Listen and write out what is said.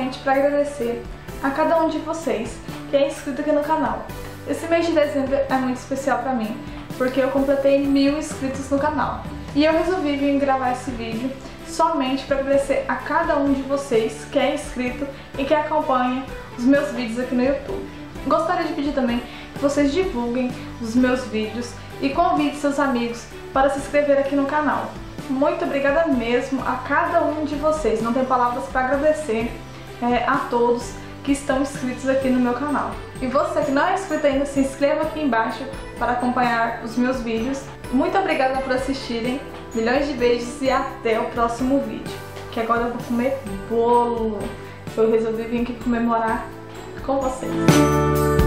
somente para agradecer a cada um de vocês que é inscrito aqui no canal. Esse mês de dezembro é muito especial para mim, porque eu completei 1000 inscritos no canal. E eu resolvi vir gravar esse vídeo somente para agradecer a cada um de vocês que é inscrito e que acompanha os meus vídeos aqui no YouTube. Gostaria de pedir também que vocês divulguem os meus vídeos e convidem seus amigos para se inscrever aqui no canal. Muito obrigada mesmo a cada um de vocês. Não tem palavras para agradecer a todos que estão inscritos aqui no meu canal. E você que não é inscrito ainda, se inscreva aqui embaixo para acompanhar os meus vídeos. Muito obrigada por assistirem. Milhões de beijos e até o próximo vídeo. Que agora eu vou comer bolo. Eu resolvi vir aqui comemorar com vocês.